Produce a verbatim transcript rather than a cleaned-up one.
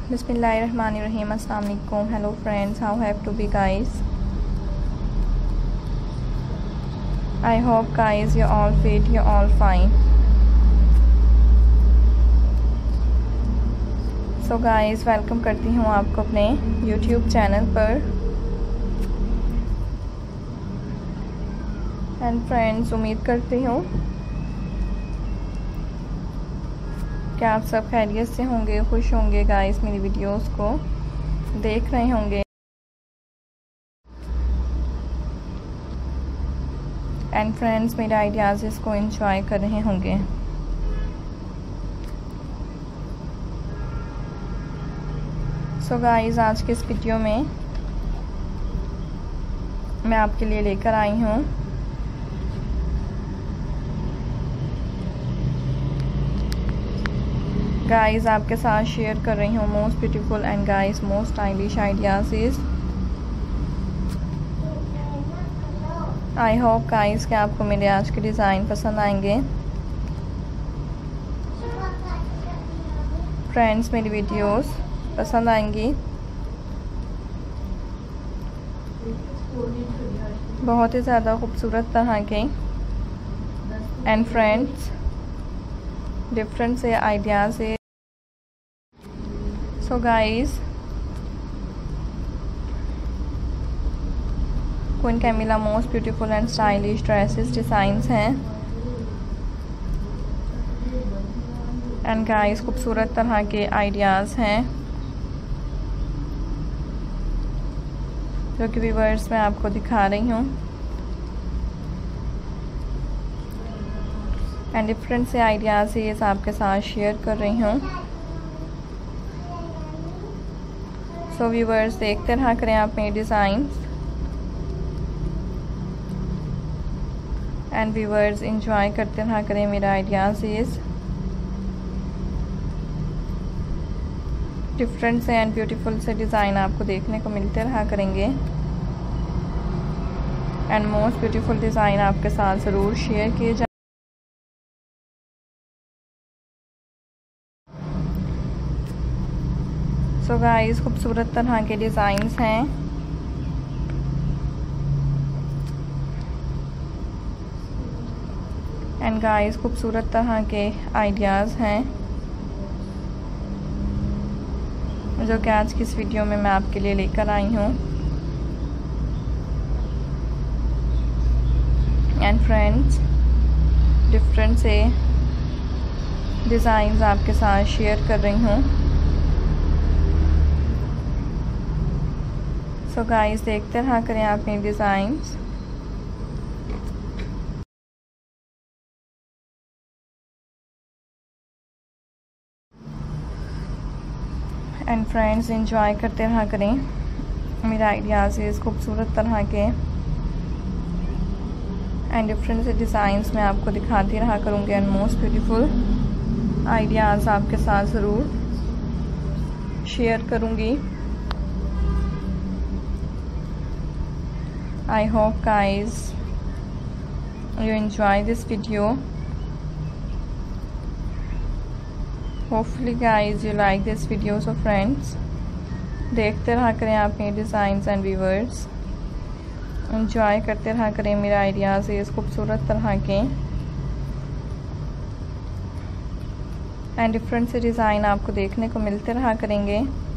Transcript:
Bismillahirrahmanirrahim. Assalamu alaikum. Hello friends, how have to be guys? I hope guys you're all fit, you're all fine. So guys, welcome करती हूँ आपको अपने YouTube channel पर. And friends, उम्मीद करती हूँ कि आप सब खैरियत से होंगे, खुश होंगे गाइस, मेरी वीडियोस को देख रहे होंगे. एंड फ्रेंड्स, मेरे आइडियाज़ इसको एंजॉय कर रहे होंगे. सो गाइस, आज के इस वीडियो में मैं आपके लिए लेकर आई हूँ गाइस, आपके साथ शेयर कर रही हूँ most beautiful and guys most stylish ideas. I hope guys कि आपको मेरे आज के डिज़ाइन पसंद आएंगे. फ्रेंड्स, मेरी वीडियोस पसंद आएंगी. बहुत ही ज़्यादा खूबसूरत तरह के एंड फ्रेंड्स डिफरेंट से आइडियाज़ है. So guys, queen Camilla most beautiful and stylish dresses designs हैं. एंड गाइस, खूबसूरत तरह के आइडियाज़ हैं जो कि व्यूअर्स मैं आपको दिखा रही हूँ. एंड डिफरेंट से आइडियाज़ ये आपके साथ शेयर कर रही हूँ. सो व्यूअर्स, देखते रहा करें आप मेरे डिज़ाइंस एंड व्यूअर्स इंजॉय करते रहा करें मेरा आइडियाज़. डिफरेंट से एंड ब्यूटीफुल से डिज़ाइन आपको देखने को मिलते रहा करेंगे. एंड मोस्ट ब्यूटीफुल डिज़ाइन आपके साथ ज़रूर शेयर किए जाए. सो गाइस, खूबसूरत तरह के डिज़ाइंस हैं. एंड गाइस, खूबसूरत तरह के आइडियाज़ हैं जो कि आज की इस वीडियो में मैं आपके लिए लेकर आई हूँ. एंड फ्रेंड्स, डिफरेंट से डिज़ाइंस आपके साथ शेयर कर रही हूँ. सो गाइस, देखते रहा करें आप मेरे डिज़ाइंस. एंड फ्रेंड्स, इंजॉय करते रहा करें मेरा आइडियाज़ इस खूबसूरत तरह के एंड डिफरेंट से डिज़ाइंस मैं आपको दिखाती रहा करूँगी. एंड मोस्ट ब्यूटीफुल आइडियाज़ आपके साथ ज़रूर शेयर करूँगी. I hope guys you enjoy this video. Hopefully guys you like this video. So friends, देखते रहा करें आप मेरे डिज़ाइंस एंड व्यूअर्स. इंजॉय करते रहा करें मेरा आइडियाज़ इस खूबसूरत तरह के एंड डिफरेंट से डिज़ाइन आपको देखने को मिलते रहा करेंगे.